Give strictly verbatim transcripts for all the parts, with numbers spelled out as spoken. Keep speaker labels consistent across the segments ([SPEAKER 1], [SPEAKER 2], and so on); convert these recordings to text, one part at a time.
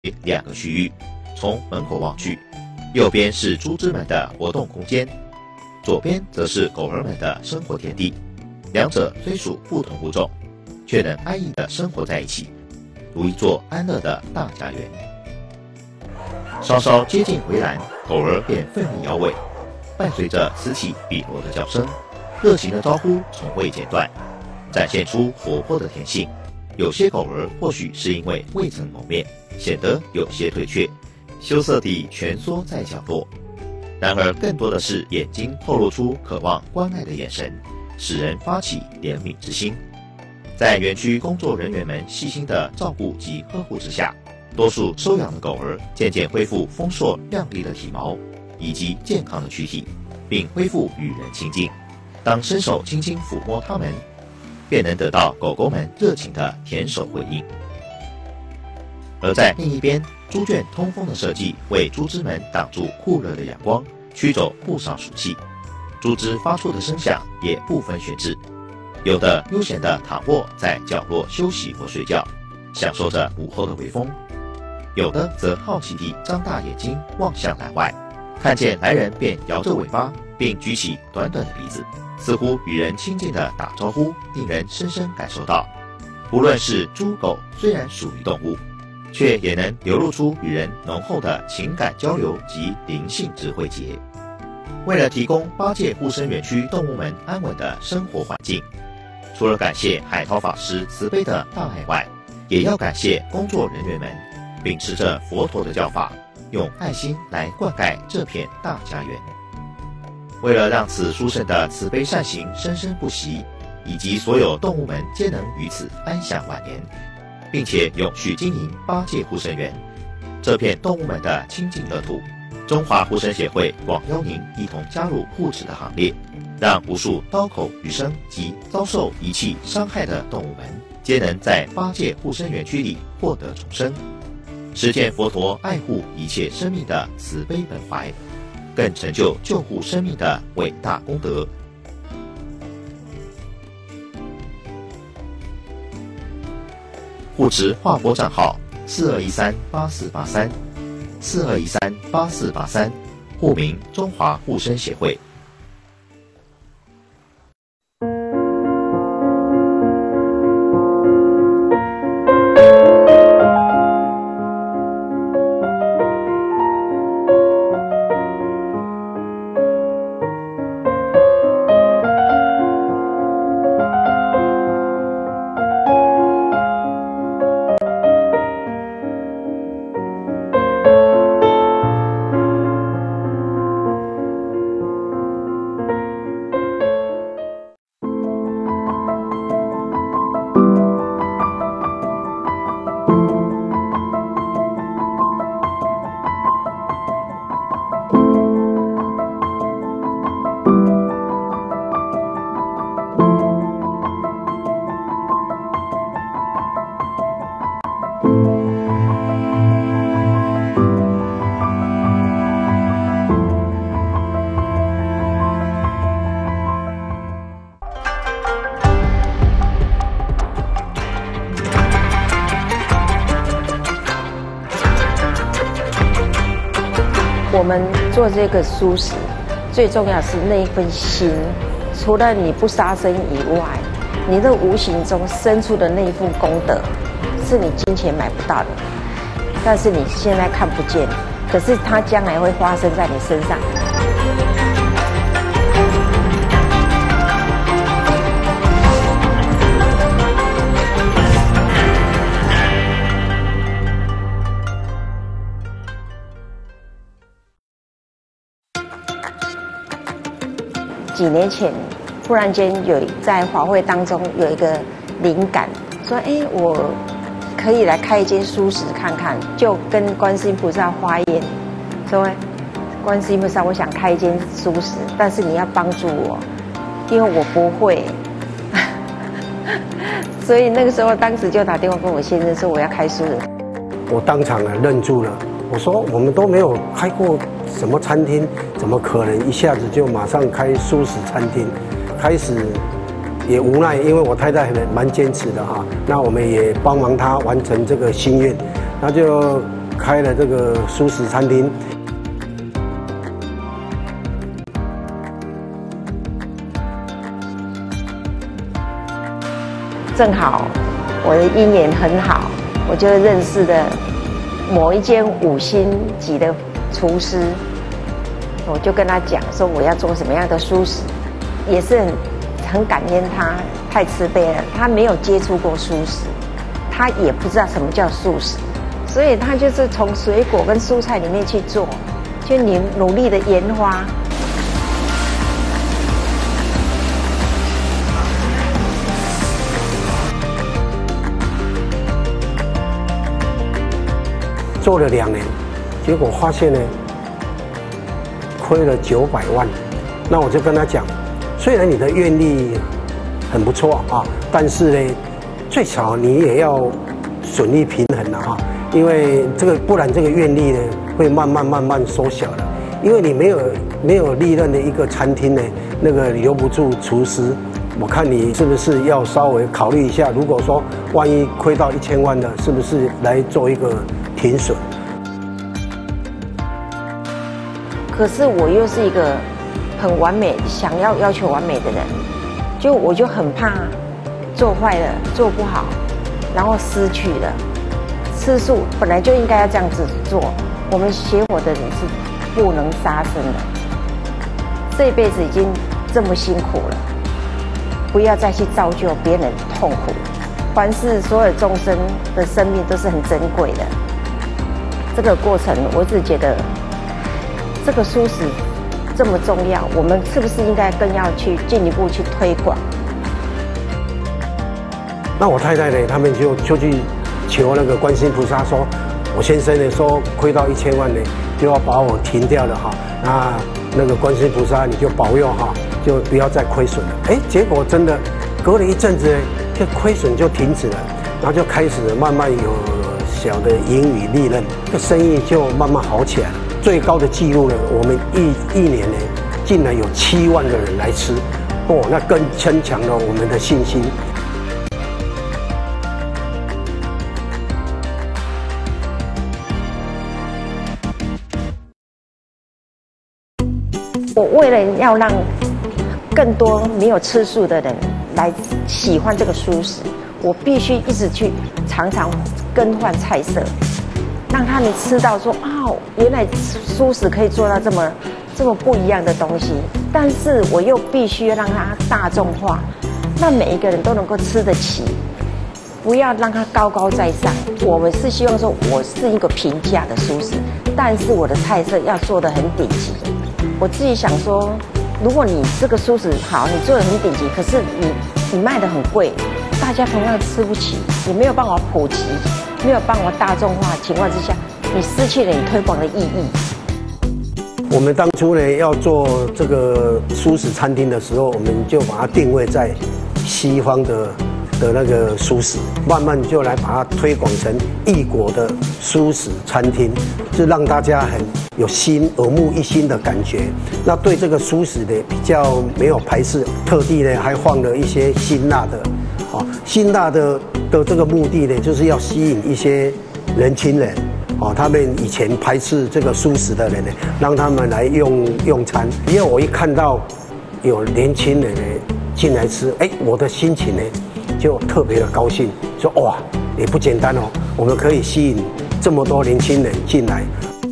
[SPEAKER 1] 两个区域。从门口望去，右边是猪只们的活动空间，左边则是狗儿们的生活田地。两者虽属不同物种，却能安逸地生活在一起，如一座安乐的大家园。稍稍接近围栏，狗儿便奋力摇尾，伴随着此起彼落的叫声，热情的招呼从未间断，展现出活泼的天性。有些狗儿或许是因为未曾谋面，显得有些退却，羞涩地蜷缩在角落。然而更多的是眼睛透露出渴望关爱的眼神，使人发起怜悯之心。在园区工作人员们细心的照顾及呵护之下，多数收养的狗儿渐渐恢复丰硕亮丽的体毛以及健康的躯体，并恢复与人亲近。当伸手轻轻抚摸它们，便能得到狗狗们热情的舔手回应。而在另一边，猪圈通风的设计为猪只们挡住酷热的阳光，驱走不少暑气。猪只发出的声响也不分轩轾，有的悠闲地躺卧在角落休息或睡觉，享受着午后的微风；有的则好奇地张大眼睛望向栏外，看见来人便摇着尾巴，并举起短短的鼻子，似乎与人亲近地打招呼，令人深深感受到，不论是猪狗，虽然属于动物，却也能流露出与人浓厚的情感交流及灵性之汇结。为了提供八戒护生园区动物们安稳的生活环境，除了感谢海涛法师慈悲的大爱外，也要感谢工作人员们秉持着佛陀的教法，用爱心来灌溉这片大家园。为了让此殊胜的慈悲善行生生不息，以及所有动物们皆能于此安享晚年，并且永续经营八戒护生园这片动物们的清净乐土，中华护生协会广邀您一同加入护持的行列，让无数刀口余生及遭受遗弃伤害的动物们，皆能在八戒护生园区里获得重生，实践佛陀爱护一切生命的慈悲本怀，更成就救护生命的伟大功德。护持划拨账号四二一三八四八三，四二一三八四八三，户名中华护生协会。
[SPEAKER 2] 我们做这个蔬食，最重要是那一份心。除了你不杀生以外，你的无形中生出的那一份功德，是你金钱买不到的，但是你现在看不见，可是它将来会发生在你身上。几年前，忽然间有在法会当中有一个灵感，说：“哎，我可以来开一间蔬食看看。”就跟观世音菩萨发愿，说：“观世音菩萨，我想开一间蔬食，但是你要帮助我，因为我不会。”所以那个时候，当时就打电话跟我先生说我要开蔬食。
[SPEAKER 3] 我当场啊愣住了，我说我们都没有开过什么餐厅，怎么可能一下子就马上开蔬食餐厅？开始也无奈，因为我太太蛮坚持的哈，那我们也帮忙她完成这个心愿，那就开了这个素食餐厅。
[SPEAKER 2] 正好我的姻缘很好，我就认识了某一间五星级的厨师，我就跟他讲说我要做什么样的素食，也是很很感恩他，太慈悲了。他没有接触过素食，他也不知道什么叫素食，所以他就是从水果跟蔬菜里面去做，就努努力的研发。
[SPEAKER 3] 做了两年，结果发现呢，亏了九百万。那我就跟他讲，虽然你的愿力很不错啊，但是呢，最少你也要损益平衡了哈，因为这个不然这个愿力呢会慢慢慢慢缩小了。因为你没有没有利润的一个餐厅呢，那个留不住厨师。我看你是不是要稍微考虑一下，如果说万一亏到一千万的，是不是来做一个停损？
[SPEAKER 2] 可是我又是一个很完美、想要要求完美的人，就我就很怕做坏了、做不好，然后失去了。吃素本来就应该要这样子做，我们学佛的人是不能杀生的。这一辈子已经这么辛苦了，不要再去造就别人的痛苦。凡是所有众生的生命都是很珍贵的。这个过程，我只觉得这个素食这么重要，我们是不是应该更要去进一步去推广？
[SPEAKER 3] 那我太太呢，他们就就去求那个观世音菩萨说，我先生呢说亏到一千万呢，就要把我停掉了哈。那那个观世音菩萨你就保佑哈，就不要再亏损了。哎，结果真的隔了一阵子呢，这亏损就停止了，然后就开始慢慢有小的盈余利润，这生意就慢慢好起来了。最高的记录呢，我们一一年呢，竟然有七万个人来吃，哦，那更增强了我们的信心。
[SPEAKER 2] 我为了要让更多没有吃素的人来喜欢这个素食，我必须一直去常常更换菜色，让他们吃到说哦，原来素食可以做到这么这么不一样的东西。但是我又必须让它大众化，让每一个人都能够吃得起，不要让它高高在上。我们是希望说，我是一个平价的素食，但是我的菜色要做得很顶级。我自己想说，如果你这个素食好，你做得很顶级，可是你你卖得很贵，大家同样吃不起，你没有办法普及，没有办法大众化的情况之下，你失去了你推广的意义。
[SPEAKER 3] 我们当初呢要做这个素食餐厅的时候，我们就把它定位在西方的的那个素食，慢慢就来把它推广成异国的素食餐厅，是让大家很有心耳目一新的感觉。那对这个素食呢比较没有排斥，特地呢还放了一些辛辣的，啊，辛辣的的这个目的呢，就是要吸引一些年轻人。哦，他们以前排斥这个素食的人呢，让他们来用用餐。因为我一看到有年轻人呢进来吃，哎，我的心情呢就特别的高兴，说哇，也不简单哦，我们可以吸引这么多年轻人进来。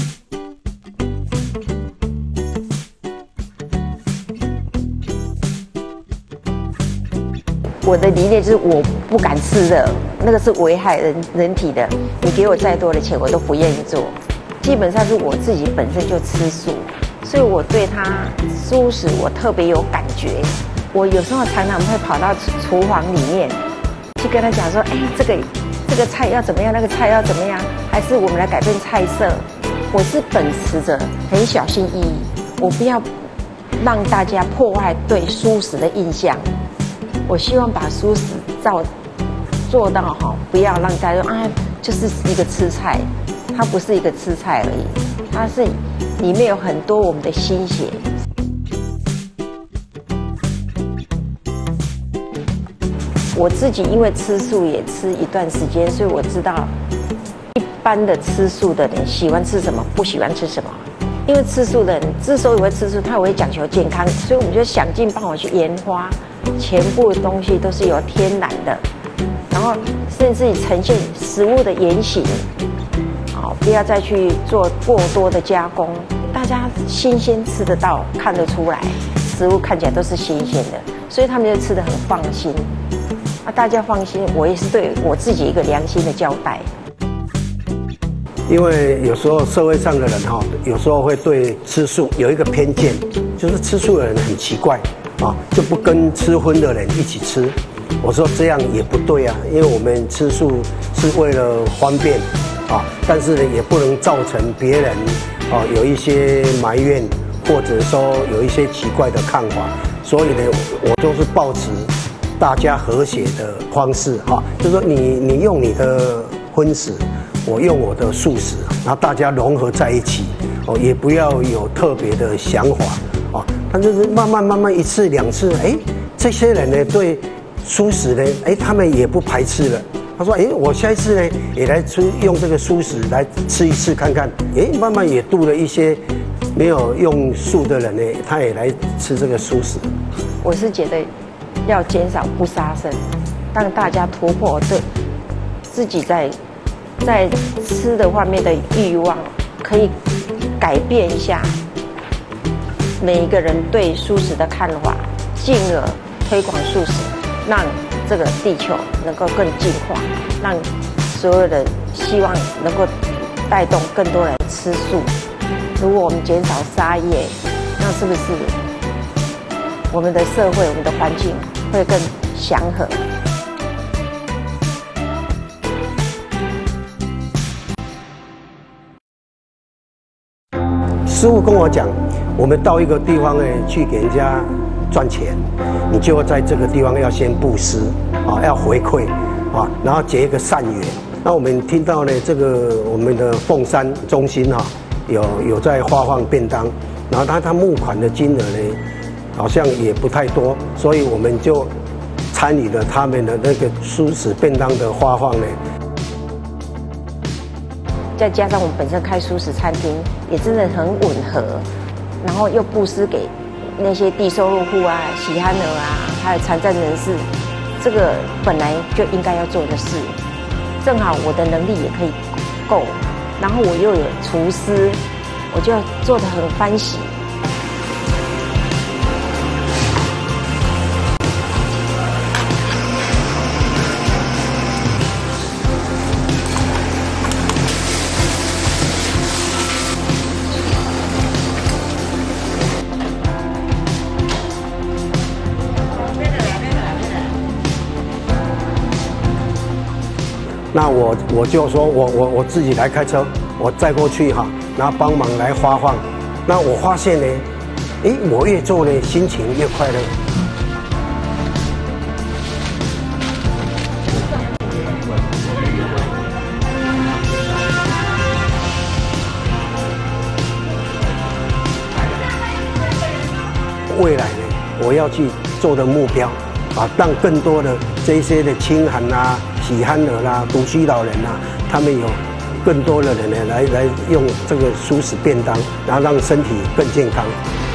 [SPEAKER 2] 我的理念就是我不敢吃的，那个是危害人人体的。你给我再多的钱，我都不愿意做。基本上是我自己本身就吃素，所以我对它素食我特别有感觉。我有时候常常会跑到厨房里面去跟他讲说，哎，这个这个菜要怎么样，那个菜要怎么样，还是我们来改变菜色。我是本持着很小心翼翼，我不要让大家破坏对素食的印象。我希望把素食照做到好，不要让大家说啊，就是一个吃菜，它不是一个吃菜而已，它是里面有很多我们的心血。我自己因为吃素也吃一段时间，所以我知道一般的吃素的人喜欢吃什么，不喜欢吃什么。因为吃素的人之所以会吃素，他会讲求健康，所以我们就想尽办法去研发，全部的东西都是由天然的，然后甚至于呈现食物的原型，好，不要再去做过多的加工，大家新鲜吃得到，看得出来，食物看起来都是新鲜的，所以他们就吃得很放心。啊，大家放心，我也是对我自己一个良心的交代。
[SPEAKER 3] 因为有时候社会上的人哈，有时候会对吃素有一个偏见，就是吃素的人很奇怪啊，就不跟吃荤的人一起吃。我说这样也不对啊，因为我们吃素是为了方便啊，但是呢也不能造成别人啊有一些埋怨，或者说有一些奇怪的看法。所以呢，我都是抱持大家和谐的方式哈，就是说你你用你的荤食。我用我的素食，然后大家融合在一起，哦，也不要有特别的想法，哦，但就是慢慢慢慢一次两次，哎，这些人呢对素食呢，哎，他们也不排斥了。他说，哎，我下一次呢也来吃用这个素食来吃一次看看，哎，慢慢也度了一些没有用素的人呢，他也来吃这个素食。
[SPEAKER 2] 我是觉得要减少不杀生，让大家突破对自己在。在吃的方面的欲望，可以改变一下每一个人对素食的看法，进而推广素食，让这个地球能够更净化，让所有的希望能够带动更多人吃素。如果我们减少杀业，那是不是我们的社会、我们的环境会更祥和？
[SPEAKER 3] 师父跟我讲，我们到一个地方呢，去给人家赚钱，你就在这个地方要先布施啊，要回馈啊，然后结一个善缘。那我们听到呢，这个我们的凤山中心哈、啊，有有在发放便当，然后他他募款的金额呢，好像也不太多，所以我们就参与了他们的那个素食便当的发放呢。
[SPEAKER 2] 再加上我们本身开素食餐厅，也真的很吻合，然后又布施给那些低收入户啊、喜憨儿啊，还有残障人士，这个本来就应该要做的事，正好我的能力也可以够，然后我又有厨师，我就做得很欢喜。
[SPEAKER 3] 那我我就说我我我自己来开车，我载过去哈，然后帮忙来发放。那我发现呢，诶，我越做呢，心情越快乐。未来呢，我要去做的目标，啊，让更多的这一些的清寒啊、喜憨儿啦、独居老人啊，他们有更多的人呢来来用这个素食便当，然后让身体更健康。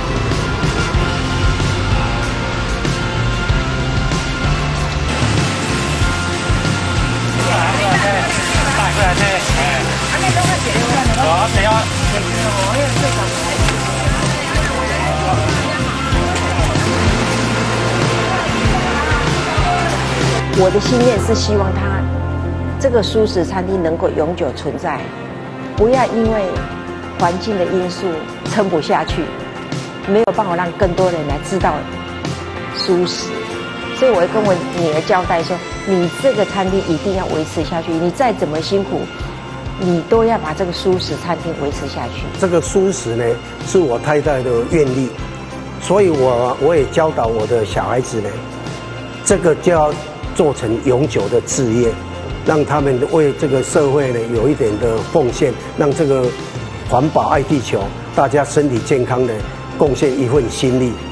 [SPEAKER 2] 我的心愿是希望它这个素食餐厅能够永久存在，不要因为环境的因素撑不下去，没有办法让更多人来知道素食。所以我会跟我女儿交代说，你这个餐厅一定要维持下去，你再怎么辛苦，你都要把这个素食餐厅维持下去。
[SPEAKER 3] 这个素食呢，是我太太的愿力，所以我我也教导我的小孩子呢，这个就要做成永久的志业，让他们为这个社会呢有一点的奉献，让这个环保爱地球，大家身体健康的贡献一份心力。